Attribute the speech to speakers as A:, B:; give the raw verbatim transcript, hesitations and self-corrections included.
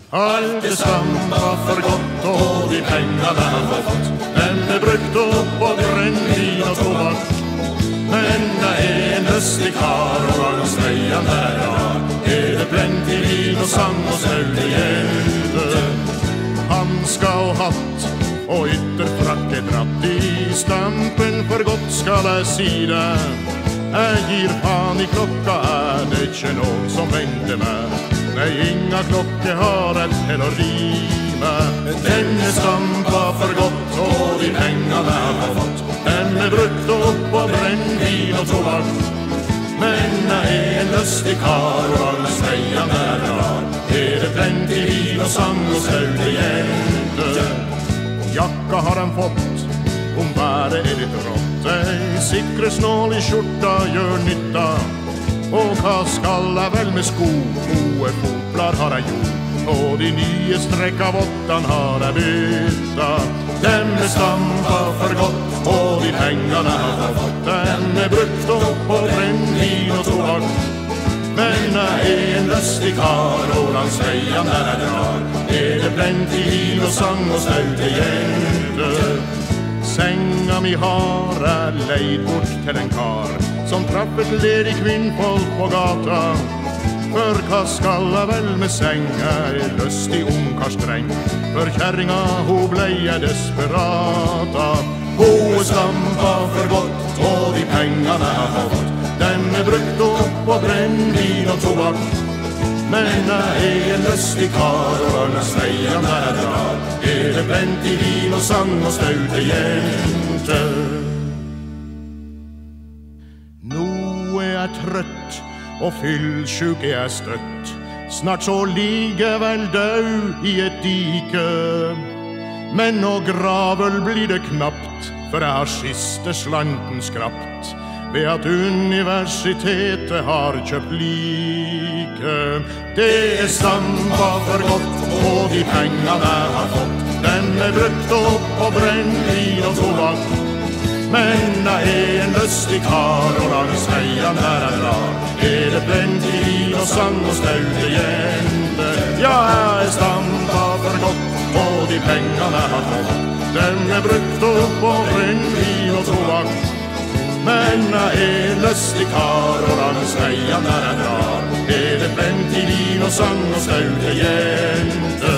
A: Alt det stampa for godt, og de pengene han har fått, den er brukt opp på brennvin og tobakk. Men det er en østlig kar, og langs veien der har er det plenty vin og sang og snøvde gjelde. Han skal ha hatt og ytterfrakk er dratt i stampen, for godt skal jeg si det. Jeg gir faen i klokka, er det ikke noen som venter meg. Nei, inga klokke har et til å rime. Denne stampa for godt, og de pengene jeg har fått, den er brukt opp på brennvin og tobakk. Men jeg er en løstig kar, og alle sveien er rar. Er det plenty vin og sang og snaude jente. Jakka har han fått, om været er litt rått. Ei sikre snål i skjorta gjør nytta. Og hva skal jeg vel med sko? Gode fotblar har jeg gjort, og de nye strekka vottan har jeg bytta. Dem er stampa for godt, og de pengene jeg har fått, den er brukt opp på brennvin og tobakk. Men jeg er en løstig kar, og langs veien der jeg drar, er det plenty vin og sang og snaute jente. Senga mi har jeg leid bort til en kar som traff et ledig kvinnfolk på gata. For hva skal jeg vel med seng, jeg er løstig ungkarstreng. For kjerringa, ho blei jeg desperata. Ho er stampa for godt, og de pengene jeg har fått, den er brukt opp på brennvin og tobakk. Men jeg er en løstig kar, og langs veien der jeg drar, er det plenty vin og sang og snaute jente. Nå er jeg trøtt, og fyllsjuk er jeg støtt. Snart så ligger vel død i et dike. Men nå gravel blir det knapt, for jeg har siste slanten skrapt ved at universitetet har kjøpt like. Det er stampa for godt, og de pengene jeg har fått, den er brukt opp på brennvin og tobakk. Men jeg er en løstig kar, og langs veien der jeg drar, er det plenty vin og sang og snaute jente. Ja, jeg er stampa for godt, og de pengene jeg har fått, den er brukt opp på brennvin og tobakk. Men jeg er en løstig kar, og langs veien der jeg drar, er det plenty vin og sang og snaute jente.